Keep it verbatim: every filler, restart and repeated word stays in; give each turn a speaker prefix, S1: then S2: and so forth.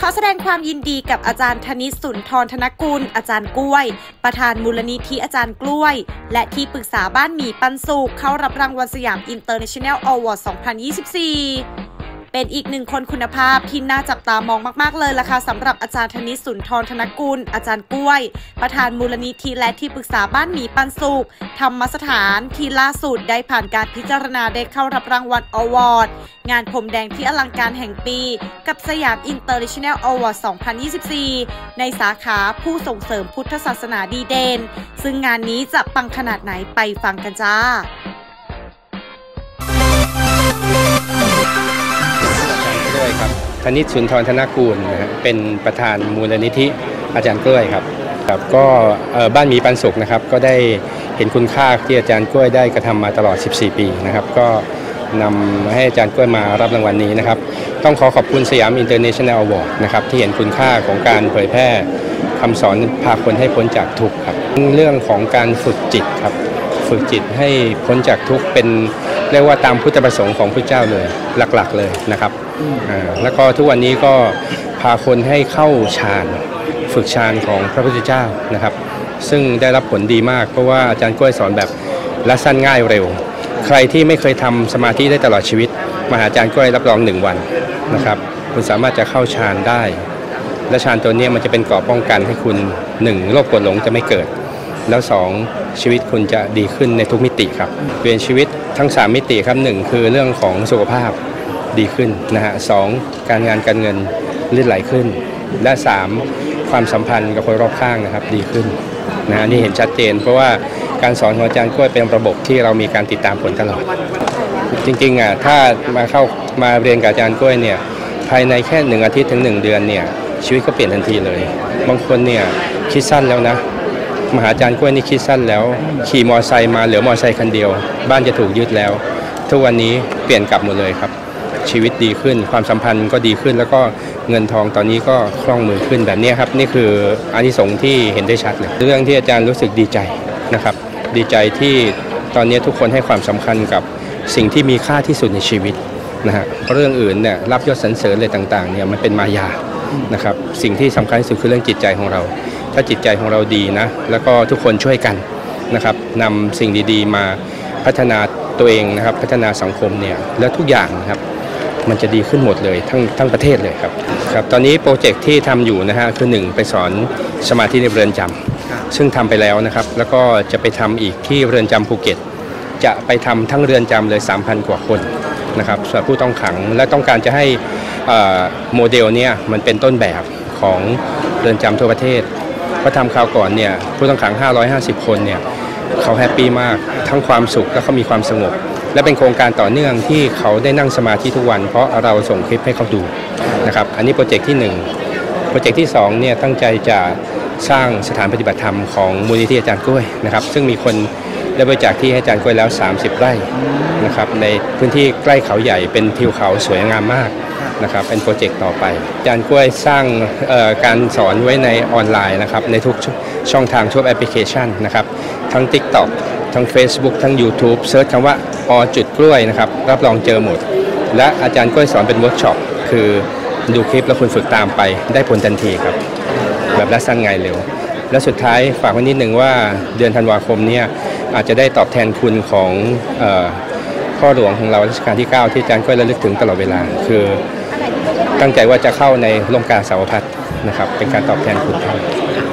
S1: ขอแสดงความยินดีกับอาจารย์ธนิต สุนทรธนกุลอาจารย์กล้วยประธานมูลนิธิอาจารย์กล้วยและที่ปรึกษาบ้านหมีปันสุขเข้ารับรางวัลสยาม International Award สองพันยี่สิบสี่เป็นอีกหนึ่งคนคุณภาพที่น่าจับตามองมากๆเลยล่ะค่ะสำหรับอาจารย์ธนิต สุนทรธนกุลอาจารย์กล้วยประธานมูลนิธิและที่ปรึกษาบ้านหมีปันสุขธรรมสถานที่ล่าสุดได้ผ่านการพิจารณาได้เข้ารับรางวัลอวอร์ดงานพรมแดงที่อลังการแห่งปีกับสยาม International Award สองพันยี่สิบสี่ในสาขาผู้ส่งเสริมพุทธศาสนาดีเด่นซึ่งงานนี้จะปังขนาดไหนไปฟังกันจ้า
S2: ธนิต สุนทรธนกุลนะฮะเป็นประธานมูลนิธิอาจารย์กล้วยครับครับก็บ้านหมีปันสุขนะครับก็ได้เห็นคุณค่าที่อาจารย์กล้วยได้กระทำมาตลอดสิบสี่ปีนะครับก็นำให้อาจารย์กล้วยมารับรางวัลนี้นะครับต้องขอขอบคุณสยาม International Award นะครับที่เห็นคุณค่าของการเผยแพร่คำสอนพาคนให้พ้นจากทุกข์ครับเรื่องของการฝึกจิตครับฝึกจิตให้พ้นจากทุกข์เป็นเรียกว่าตามพุทธประสงค์ของพระเจ้าเลยหลักๆเลยนะครับแล้วก็ทุกวันนี้ก็พาคนให้เข้าฌานฝึกฌานของพระพุทธเจ้านะครับซึ่งได้รับผลดีมากเพราะว่าอาจารย์กล้วยสอนแบบละสั้นง่ายเร็วใครที่ไม่เคยทำสมาธิได้ตลอดชีวิตมาหาอาจารย์กล้วยรับรองหนึ่งวันนะครับคุณสามารถจะเข้าฌานได้และฌานตัวนี้มันจะเป็นเกราะป้องกันให้คุณหนึ่งโรคปวดหลงจะไม่เกิดแล้วสองชีวิตคุณจะดีขึ้นในทุกมิติครับเปลี่ยนชีวิตทั้งสามมิติครับหนึ่งคือเรื่องของสุขภาพดีขึ้นนะฮะสองการงานการเงินลื่นไหลขึ้นและสามความสัมพันธ์กับคนรอบข้างนะครับดีขึ้นนะฮะนี่เห็นชัดเจนเพราะว่าการสอนของอาจารย์กล้วยเป็นระบบที่เรามีการติดตามผลตลอดจริงๆอ่ะถ้ามาเข้ามาเรียนกับอาจารย์กล้วยเนี่ยภายในแค่หนึ่งอาทิตย์ถึงหนึ่งเดือนเนี่ยชีวิตก็เปลี่ยนทันทีเลยบางคนเนี่ยคิดสั้นแล้วนะมหาอาจารย์กล้วยนี่คิดสั้นแล้วขี่มอเตอร์ไซค์มาเหลือมอเตอร์ไซค์คันเดียวบ้านจะถูกยึดแล้วทุกวันนี้เปลี่ยนกลับหมดเลยครับชีวิตดีขึ้นความสัมพันธ์ก็ดีขึ้นแล้วก็เงินทองตอนนี้ก็คล่องมือขึ้นแบบนี้ครับนี่คืออานิสงส์ที่เห็นได้ชัดเลยเรื่องที่อาจารย์รู้สึกดีใจนะครับดีใจที่ตอนนี้ทุกคนให้ความสำคัญกับสิ่งที่มีค่าที่สุดในชีวิตนะฮะเรื่องอื่นเนี่ยรับยศสรรเสริญอะไรต่างๆเนี่ยมันเป็นมายานะครับสิ่งที่สำคัญที่สุดคือเรื่องจิตใจของเราถ้าจิตใจของเราดีนะแล้วก็ทุกคนช่วยกันนะครับนำสิ่งดีๆมาพัฒนาตัวเองนะครับพัฒนาสังคมเนี่ยแล้วทุกอย่างนะครับมันจะดีขึ้นหมดเลยทั้งทั้งประเทศเลยครับครับตอนนี้โปรเจกต์ที่ทำอยู่นะฮะคือหนึ่งไปสอนสมาธิในเรือนจำซึ่งทำไปแล้วนะครับแล้วก็จะไปทำอีกที่เรือนจำภูเก็ตจะไปทำทั้งเรือนจำเลย สามพัน กว่าคนนะครับสำหรับผู้ต้องขังและต้องการจะให้โมเดลเนี่ยมันเป็นต้นแบบของเรือนจำทั่วประเทศเพราะทำคราวก่อนเนี่ยผู้ต้องขังห้าร้อยห้าสิบคนเนี่ยเขาแฮปปี้มากทั้งความสุขและเขามีความสงบและเป็นโครงการต่อเนื่องที่เขาได้นั่งสมาธิทุกวันเพราะเราส่งคลิปให้เขาดูนะครับอันนี้โปรเจกต์ที่หนึ่งโปรเจกต์ที่สองเนี่ยตั้งใจจะสร้างสถานปฏิบัติธรรมของมูลนิธิอาจารย์กล้วยนะครับซึ่งมีคนได้บริจาคที่ให้อาจารย์กล้วยแล้วสามสิบไร่นะครับในพื้นที่ใกล้เขาใหญ่เป็นทิวเขาสวยงามมากนะครับเป็นโปรเจกต์ต่อไปอาจารย์กล้วยสร้างการสอนไว้ในออนไลน์นะครับในทุกช่องทางทุกแอปพลิเคชันนะครับทั้ง ติ๊กต็อก ทั้ง เฟซบุ๊ก ทั้ง ยูทูบ เซิร์ชคำว่าอจุดกล้วยนะครับรับรองเจอหมดและอาจารย์กล้วยสอนเป็นเวิร์กช็อปคือดูคลิปแล้วคุณฝึกตามไปได้ผลทันทีครับแบบละสั้นง่ายเร็วและสุดท้ายฝากไว้นิดนึงว่าเดือนธันวาคมเนี่ยอาจจะได้ตอบแทนคุณของพ่อหลวงของเรารัชกาลที่เก้าที่อาจารย์กล้วยระลึกถึงตลอดเวลาคือตั้งใจว่าจะเข้าในร่มกาสาวพัฒน์นะครับเป็นการตอบแทนคุณท่าน